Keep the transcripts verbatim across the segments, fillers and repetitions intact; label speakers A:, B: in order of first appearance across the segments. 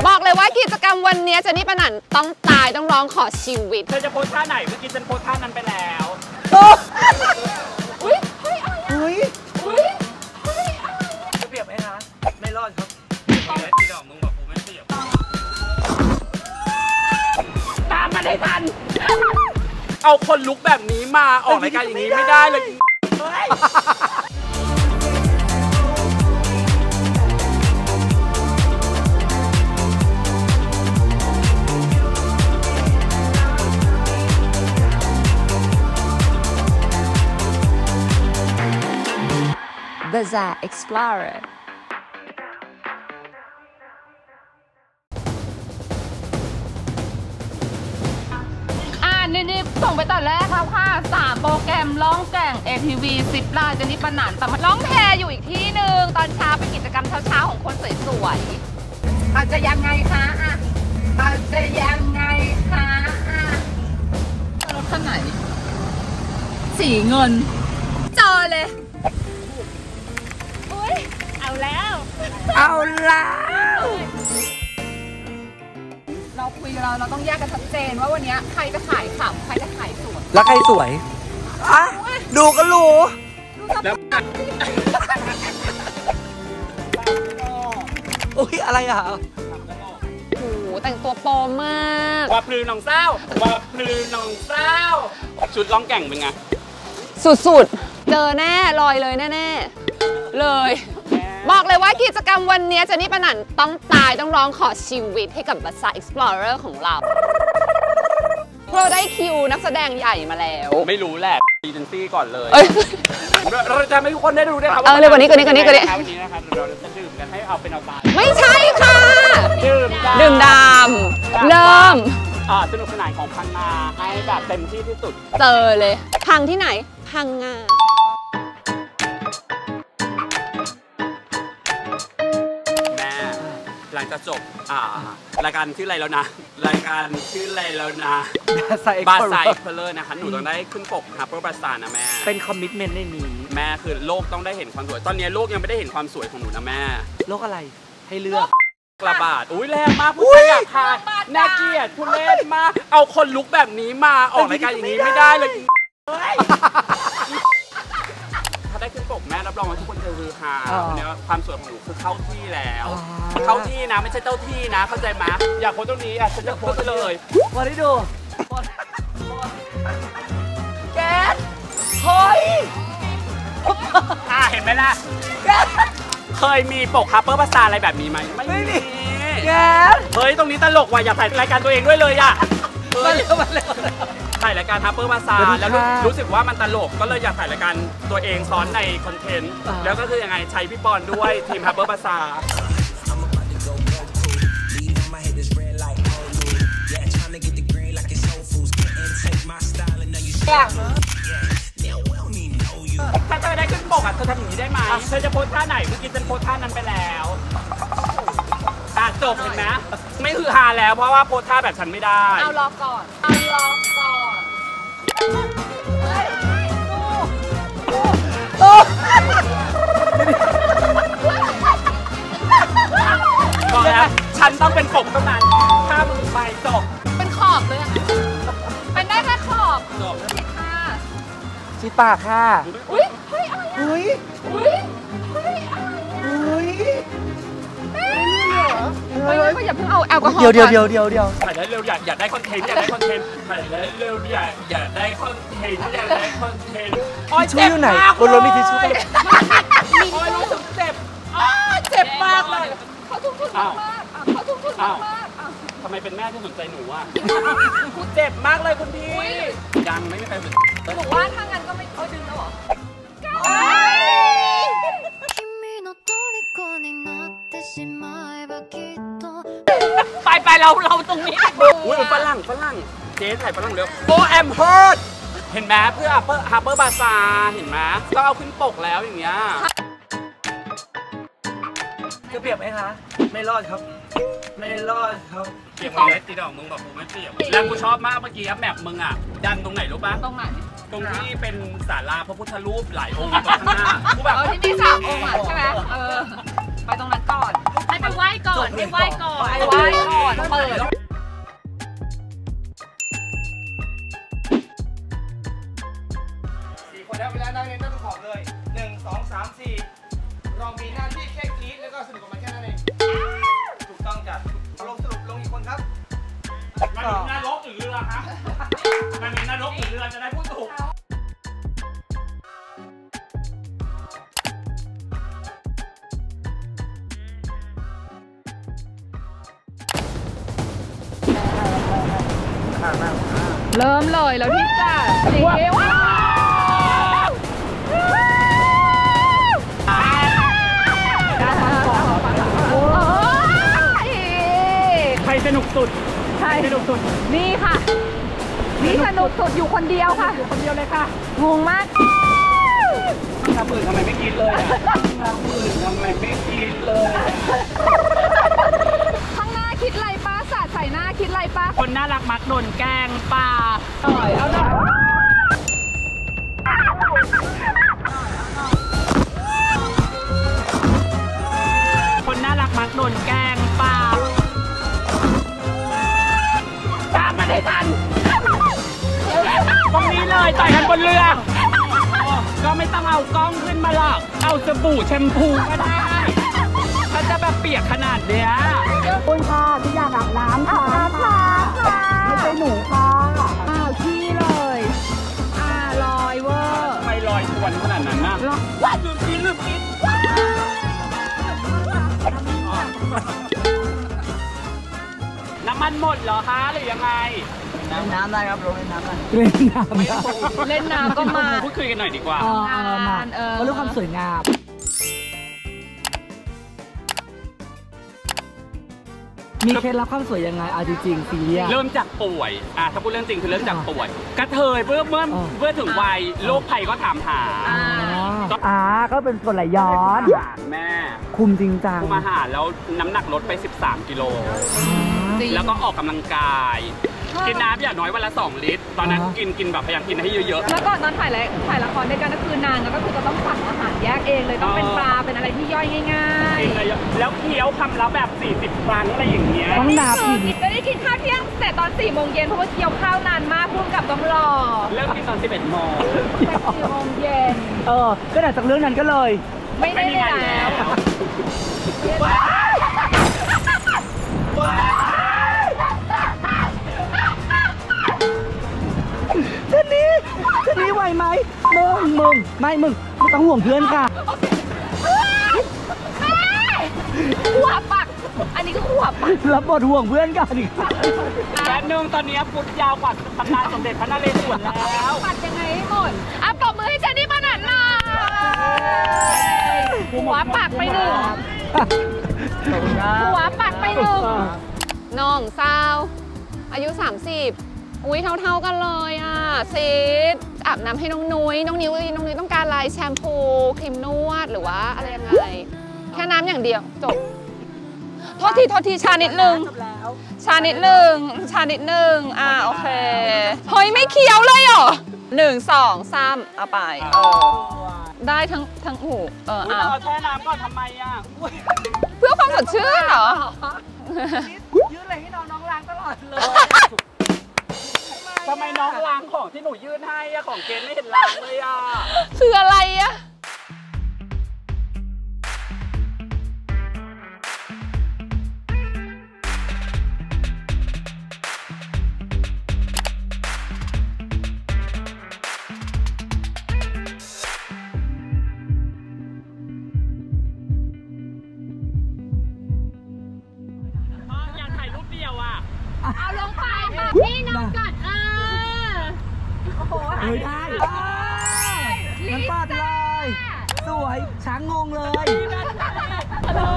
A: บอกเลยว่ากิจกรรมวันนี้เจนนี่ปนันต้องตายต้องร้องขอชีวิต
B: เธอจะโพสท่าไหนเมื่อกี้ฉันโพสท่านั้นไปแล้ว
A: อุ้ยเฮ้ยอะไรอุ้ยอุ้ยเฮ้ยอะไร
C: จะเปรียบไหมคะไม่รอดครับ
B: ที่ดอกมึงบอกกูไม่เปรียบตามมาได้ทันเอาคนลุกแบบนี้มาออกรายการอย่างนี้ไม่ได้เลย
A: Bazaar Explorer อ่านี่นี่ส่งไปตอนแรกครับค่ะสามโปรแกรมร้องแก่ง เอ ที วี ซิปลาเจนนี่ปนันแต่มาร้องแพรอยู่อีกที่หนึ่งตอนเช้าเป็นกิจกรรมเช้าๆของคนสวยๆอาจจะยังไงคะอ่ะอาจจะยังไงคะอ่ะรถคันไหนสีเงินเจอเลยเอาแล้วเอาแล้วเราคุยเราเราต้องแยกกันชัดเจนว่าวันนี้ใครจะขายขำใครจะขายสวย
C: แล้วใครสวยอ่ะดูก็รู้
B: แล้ว
C: อุ้ยอะไรอ่ะ
A: โอ้โหแต่งตัวโปมาก
B: ว่าพลือน้องเศร้าว่าพลือน้องเศร้าชุดร้องแก่งเป็นไง
A: สุดๆเจอแน่ลอยเลยแน่ๆเลยบอกเลยว่ากิจกรรมวันนี้เจนนี่ปนันต้องตายต้องร้องขอชีวิตให้กับ Bazaar Explorer ของเราเราได้คิวนักแสดงใหญ่มาแล้ว
B: ไม่รู้แหละเอเจนซี่ก่อนเลยเราจะไม่ทุกคนได้รู้ได้ครับ
A: เออเลยวันนี้กันนี้กันนี้กันนี้
B: วันนี้นะครับเราจะดื่มกันให้เอาเป็นเอาตาย
A: ไม่ใช่ค่ะ
B: ดื่ม
A: ดื่มดำเริ่ม
B: สนุกสนานของพังงาให้แบบเต็มที่ที่สุด
A: เจอเลยพังที่ไหนพังงา
B: หลังจากจบอ่ารายการชื่ออะไรแล้วนะรายการชื่ออะไรแล้วนะบาซาร์เพลเลอร์นะคะหนูต้องได้ขึ้นปกฮับเปอร์บาซาร์นะแม่
C: เป็นคอมมิชเมนต์ในนี้
B: แม่คือโลกต้องได้เห็นความสวยตอนนี้โลกยังไม่ได้เห็นความสวยของหนูนะแม่
C: โลกอะไรให้เลือก
B: กระบาดอุ้ยแรงมากพูดอยากทานน่าเกลียดพูดเล่นมากเอาคนลุกแบบนี้มาออกรายการอย่างนี้ไม่ได้เลยถ้าได้ขึ้นปกแม่รับรองว่าทุกคนจะฮือฮาเนี่ยความสวยของหนูคือเข้าที่แล้วเข้าที่นะไม่ใช่เจ้าที่นะเข้าใจไหมอยากโพสตรงนี้อ่ะฉันจะโพสเลย
C: วันนี้ดูแก๊สเฮ้ย
B: อ่าเห็นไหมล่ะเคยมีปกฮับเปอร์บาซาร์อะไรแบบนี้ไหมไม่มี
C: แก๊ส
B: เฮ้ยตรงนี้ตลกว่ะอยากถ่ายรายการตัวเองด้วยเลยอ่ะ
C: มาเร็วมาเร็ว
B: ถ่ายรายการฮับเปอร์บาซาร์แล้วรู้สึกว่ามันตลกก็เลยอยากถ่ายรายการตัวเองซ้อนในคอนเทนต์แล้วก็คือยังไงใช้พี่ปอนด้วยทีมฮับเปอร์บาซาร์ถ้าเธอได้ขึ้นปกอ่ะเธอทำอย่างนี้ได้ไหมเธอจะโพสท่าไหนเมื่อกี้ฉันโพสท่านั้นไปแล้วอ่ะจบเห็นไหมไม่คือฮาแล้วเพราะว่าโพสท่าแบบฉันไม่ได้
A: เอารอก่อนเอารอก่อน
B: บอกแล้วฉันต้องเป็นปกเท่านั้นถ้ามึงไปจบ
A: เป็นขอบเลยเป็นได้แค่ขอบ
B: จบ
A: ค่ะ
C: ชีปากค่ะ
A: อุ้ยเฮ้ยอะไร
C: อุ้ย
A: อุ้ยเฮ้ย
C: อุ้ย
A: เฮ้ยอย่าเพิ่งเอาแอลกอฮอล์
C: เดี๋ยวเดี๋ยวเดี๋ยวเดี๋ยวเดี๋ยว
B: ถ่ายได้เร็วอยากอยากได้คอนเทนต์อยากได้คอนเทนต์ถ่ายได้เร็วอยากอยากได้คอนเทนต์อยากได้คอนเทนต์
C: ทิชชู่อยู่ไหนบนรถมีทิชชู่
B: โอ้ยรู้สึกเจ็บอ้าเจ็บมากเลย
A: เขาทุกทุกมากเขาทุกทุกมาก
B: ทำไมเป็นแม่ที่สนใจหนูอ่ะคุณเจ็บมากเลยคุณพี่ยังไม่มีใครสนใจ
A: บอกว่าถ้างั้นก็ไม่เขาดึงแล้วหรอ
B: ไปไปเราเราตรงนี้อุ้ยเป็นฝรั่งฝรั่งเจ๊ถ่ายฝรั่งเร็วโบแอมเฮิร์ตเห็นไหมเพื่อฮับเปอร์ฮับเปอร์บาซาร์เห็นไหมก็เอาขึ้นปกแล้วอย่างเงี้ย
C: จะเปรียบไหมคะไม่รอดครับไม่รอดครับ
B: เปรียบเลยตีดอกมึงบอกกูไม่เปรียบแล้วกูชอบมากเมื่อกี้แมปมึงอ่ะดันตรงไหนรู้ป่ะ
A: ตรงไหน
B: ตรงที่เป็นศาลาพระพุทธรูปหลายองค์ตรงข้างหน้า
A: กูแบบที่มีสามองค์อ่ะใช่ไหมเออไปตรงนั้นก่อนให้ไปไหว้ก่อนให้ไหว้ก่อนไปไหว้
B: มันถึงนรกหรือเรือคะมันถึงนรกหรือเรือจะได้พูดถูก
A: เริ่มเลยแล้วที่จะสีว้าว
B: ใครสนุกสุด
A: ใครสนุกสุดนี่ค่ะนี่สนุกสุดอยู่คนเดียวค่ะอยู่คนเดียวเลยค่ะงงมาก
B: น้ำปืนทำไมไม่กินเลยน้ำปืนทำไมไม่กินเลย
A: ข้างหน้าคิดไรป้าสาดใส่หน้าคิดไรป้า
B: คนน่ารักมักโดนแกล้งป่า
A: หน่อยเอาหน่อย
B: คนน่ารักมักโดนแกล้งป่าตามมาได้ทันตรงนี้เลยต่อยกันบนเรือก็ไม่ต้องเอากล้องขึ้นมาหรอกเอาสบู่แชมพูก็ได้ถ้าจะแบบเปียกขนาดเนี้ย
D: คุณค่ะที่อยากอาบน้ำค่ะ
A: อาบน้ำค่ะ
D: ไม่ใช่หนูค่ะ
A: อ้าวขี้เลยอ่าลอยเวอร์
B: ไม่ลอยทวนขนาดนั้นนะว้าลืมกินลืมกินน้ำมันหมดเหรอคะหรือยังไง
C: น้ำน้ำได้ครับลงเล่นน้ำได้
D: เล่นน้
A: ำเล่นน้ำก็มา
B: พูดคุยกันหน่อยดีกว่า
D: เออเออมาเรื่องความสวยงามมีเคล็ดลับความสวยยังไงเอาจริงๆซีเรียส
B: เริ่มจากป่วยอ่ะถ้าพูดเรื่องจริงคือเริ่มจากป่วยกระเทยเพื่อเมื่อเพื่อถึงวัยโรคภัยก็ถามหา
D: อ่าก็เป็นส่วนไหลย้อน
B: แม่
D: คุมจริงจัง
B: คุมอาหารแล้วน้ำหนักลดไปสิบสามกิโลแล้วก็ออกกำลังกายกินน้ำอย่างน้อยวันละสองลิตรตอนนั้นกินกินแบบพยายามกินให้เยอะๆ
A: แล้วก่อนตอนถ่ายละถ่ายละครด้วยกันก็คือนางก็คือจะต้องสั่งอาหารแยกเองเลยต้องเป็นปลาเป็นอะไรที่ย่อยง่าย
B: ๆแล้วเคี้ยวคำละแบบสี่สิบครั้งอะไรอย่างเงี้ย
D: ต้องนับอีก
A: ไม่ได้กินข้าวเที่ยงแต่ตอนสี่โมงเย็นเพราะว่าเคี้ยวข้าวนานมากพุ่งกับต้องรอ
B: เริ่มกินตอนสิบเอ็ดโมง
A: แต่สี่โมงเย็น
D: เออก็หลังจากเรื่องนั้นก็เลย
A: ไม่ได้แล้ว
D: เจนนี่เจนนี่ไหวไหมมึงมึงไม่มึงไม่ต้องห่วงเพื่อนค่ะ
A: หัวปักอันนี้ก็หัวปัก
D: รับบทห่วงเพื่อนกันอีก
B: แป๊บนึงตอนนี้ฟุตยาวกว่าตำนานสมเด็จพระนเรศวรแล้ว
A: ปัดยังไงให้หมดอ่ะปรบมือให้เจนนี่มาหนันหน่อยหัวปักไปหนึ่งหัวปักไปหนึ่งน้องสาวอายุสามสิบอุ้ยเท่าๆกันเลยอ่ะซีดอาบน้ำให้น้องนุ้ยน้องนิ้วน้องนิ้วต้องการอะไรแชมพูครีมนวดหรือว่าอะไรยังไงแค่น้ำอย่างเดียวจบโทษทีโทษทีชานิดนึงชานิดนึงชานิดนึงอ่าโอเคเฮ้ยไม่เคี้ยวเลยเหรอหนึ่งสองสามเอาไปเออได้ทั้งทั้งหูเอออ่ะ
B: เอาแช่น้ำก่อนทำไมอ่ะ
A: เพื่อความสดชื่นเหรอ
D: ยืดอะไรให้น้องน้องล้างตลอดเลย
B: ทำไมน้องล้างของที่หนูยื่นให้อะของเกณฑ์ไม่เห็นล้างเลยอะ
A: คืออะไรอะ
B: อยากถ่ายรูปเดียวอะ
A: เอาลงไปค่ะพี่น้องกัดเออโอ้โห
D: เฮ้ยได้น้ำปาดเลยสวยช้างงงเลย
B: เร็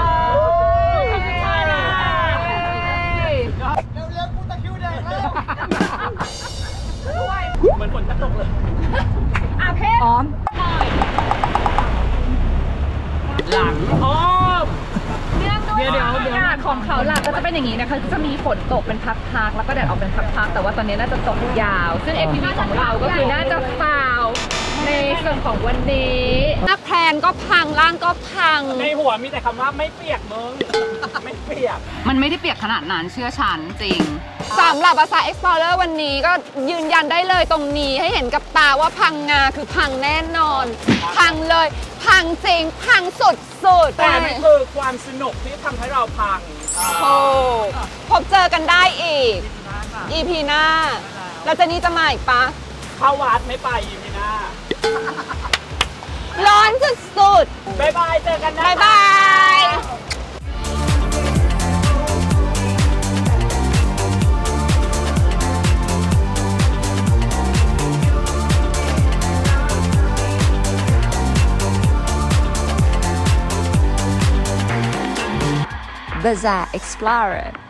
D: วๆกูตะคิวแดงแล้ว
B: เหมือนฝนจะตกเลย
A: อาเพชร
D: อ้อม
B: หลังอ้อม
A: เดี๋ยวเดี๋ยวอากาศของเขาหลักก็จะเป็นอย่างนี้นะคะจะมีฝนตกเป็นพักๆแล้วก็แดดออกเป็นพักๆแต่ว่าตอนนี้น่าจะตกยาวซึ่ง เอ พี วี ของเราก็คือน่าจะฟาวในส่วนของวันนี้หน้าแพลนก็พังล่างก็พัง
B: ในหัวมีแต่คำว่าไม่เปียกมึง ไม่เปียก
A: มันไม่ได้เปียกขนาดนั้นเชื่อฉันจริงสำหรับภาษา Explorer วันนี้ก็ยืนยันได้เลยตรงนี้ให้เห็นกับตาว่าพังงาคือพังแน่นอน พังเลย พังจริง พังสุดสุด
B: แต่มันคือความสนุกที่ทำให้เราพัง
A: โอ้พบเจอกันได้อีก อี พี หน้า แล้วเจนนี่จะมาอีกปะ
B: เข้าวัดไม่ไปยีพีหน้า
A: ร้อนสุดสุด
B: บายบาย เจอกันนะ
A: บายบาย
E: Bazaar Explorer